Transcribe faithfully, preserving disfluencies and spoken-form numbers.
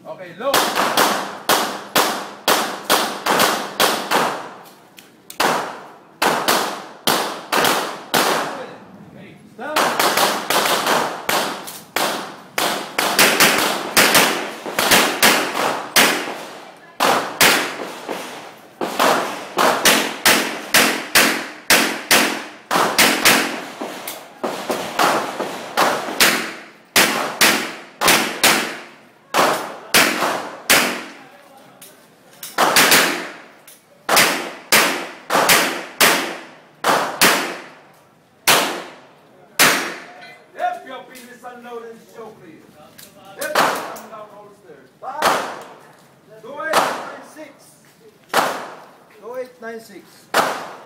Okay, low. Okay, stop. If your penis unloaded, show please. If you come down all the stairs. Five. Two eight nine six. Two eight nine six.